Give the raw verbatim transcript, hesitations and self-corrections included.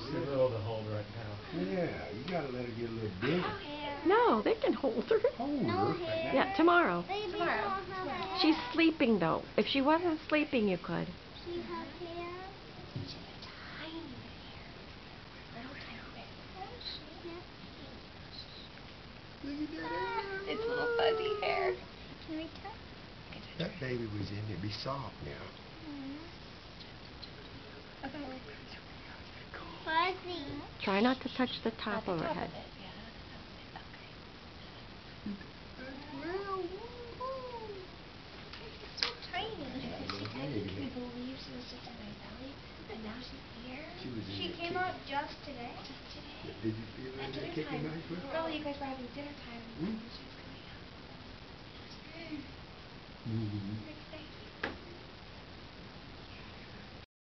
too little to hold right now. Yeah, you gotta let her get a little bigger. No, they can hold her. Hold No her. hair. Yeah, tomorrow. Baby Tomorrow. don't have hair. She's sleeping though. If she wasn't sleeping, you could. She has hair. She's a tiny bear. Little tiny bear. Look at that hair. It's little fuzzy hair. Can we touch? That baby was in there. Be soft now. Okay. Fuzzy. Try not to touch the top Not of the her top head. of it. Yeah, that's okay. Well, It's so tiny. She kind of can believe she was just in my belly, and now she's here. She was in She there came kicking. out just today. Just today. Did you feel At that dinner kicking time. knife? Early, you guys were having dinner time, Hmm? and she was coming out. Mm-hmm.